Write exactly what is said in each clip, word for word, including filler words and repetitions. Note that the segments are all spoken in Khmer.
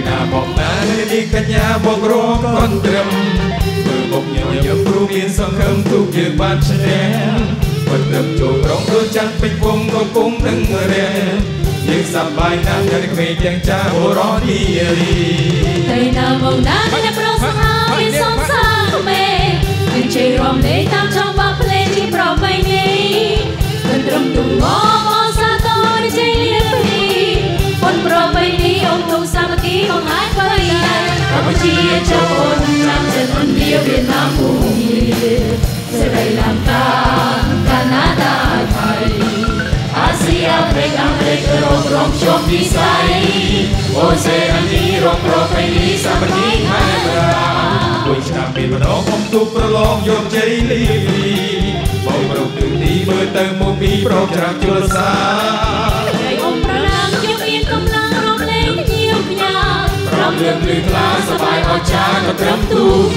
ណាមកណានេះកញ្ញាមករងកនត្រឹមមើលមុខញញឹមព្រោះមានសង្ឃឹមទូកយើងបានឈ្នះមិនត្រឹមចូលប្រងដូចចាន់ពេញវងកំពុងនឹងរះយើងសប្បាយណាស់តែក្មេងទាំងចាស់បរោះទីរីតែណាមកណាអ្នកប្រុសសង្ហាមានសង្សារក្មេងយើងជ័យរំលែកតាមចង់បាក់ភ្លេងទីប្រពៃណីមិនត្រឹមទូងអសាទរជ័យលៀបពីប៉ុនប្រពៃណីអង្គទូសាមគ្គីបង្ហាញបរិយាកម្ពុជាចូលអូនចាំចិនឥណ្ឌាវៀតណាមភូមាស្រីលង្កាកាណាដាថៃអាស៊ីអាហ្វ្រិកអាមេរិករងរងជុំពិស័យអូសេអានីរងប្រពៃណីសាមគ្គីខេត្តរាមួយឆ្នាំពីម្ដងខ្ញុំទូប្រឡងយកជ័យលីបោប្រទិទីមើលទៅមកពីប្រកច្រាំជលសាថ្ងៃអមប្រណាំយើងមានកម្លាំងរំលែងភ្ញៀវភ្ញាប្រំលឹងលឺថ្លាសប្បាយអស្ចារ្យក៏ត្រឹមទូង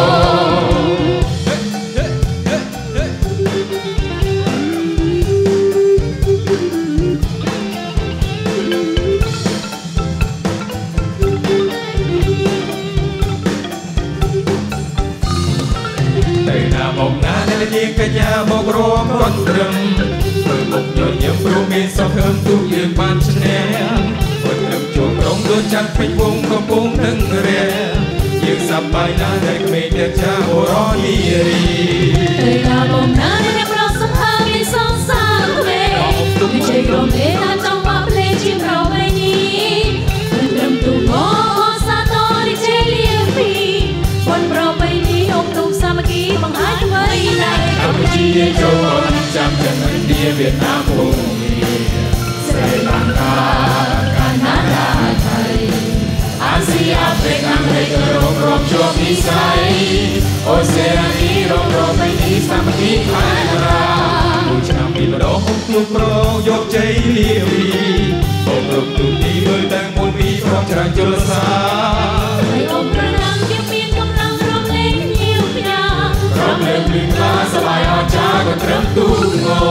មកណាអ្នកនាងកញ្ញាមករងកនត្រឹមមើលមុខញញឹមព្រោះមានសង្ឃឹមទូកយើងបានឈ្នះមិនត្រឹមចូលប្រងដូចចាន់ពេញវងកំពុងនឹងរះយើងសប្បាយណាស់តែក្មេងទាំងចាស់បរោះនីរីតែណាមកណាអ្នកប្រុសសង្ហាមានសង្សារក្មេងយើងជ័យរំលែកតាមចង់បាក់ភ្លេងជាប្រវេណីមិនត្រឹមទូងសាទរជ័យលៀបពីប៉ុនប្រពៃណីអង្គទូសាមគ្គីបង្ហាញកម្ពុជាចូលអូនចាំចិនឥណ្ឌាវៀតណាមភូមាស្រីលង្កាកាណាដាថៃអាស៊ីអាហ្វ្រិកអាមេរិករងរងជុំពិស័យអូសេអានីរងប្រពៃណីសាមគ្គីខេត្តរាមួយឆ្នាំពីម្ដងខ្ញុំទូប្រងយកជ័យលាវីបោកប្រទូទីមើលតែមុនពីប្រកច្រាំជលសាហើយអមប្រណាំយើងមានកម្លាំងរំលែងភ្ញៀវភ្ញារំលែងភ្លឺថ្លាសប្បាយអស្ចារ្យក៏ត្រឹមទូង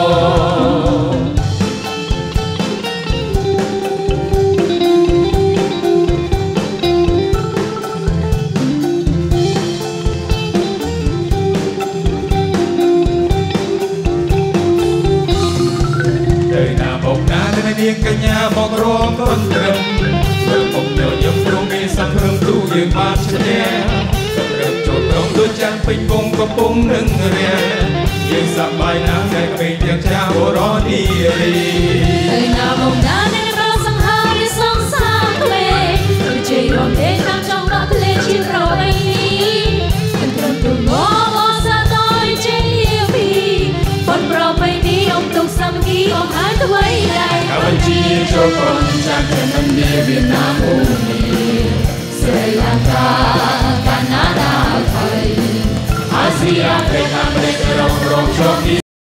នាងកញ្ញាមករងកនត្រឹមមើលមុខញញឹមព្រោះមានសង្ឃឹមទូកយើងបានឈ្នះត្រឹមចូលប្រងដូចចាន់ពេញវងកំពុងនឹងរះយើងសប្បាយណាស់តែក្មេងទាំងចាស់បរោះនីរីតែណាមកណាអ្នកប្រុសសង្ហាមានសង្សារក្មេងយើងជ័យរំលែកតាមចង់បាក់ភ្លេងជាប្រវេណីមិនត្រឹមទូងសាទរជ័យលៀបពីប៉ុនប្រពៃណីអង្គទូសាមគ្គីបង្ហាញអ្វីដែរកម្ពុជាចូលអូនចាំចិនឥណ្ឌាវៀតណាមភូមាស្រីលង្កាកាណាដាថៃអាស៊ីអាហ្វ្រិកអាមេរិករងរងជុំ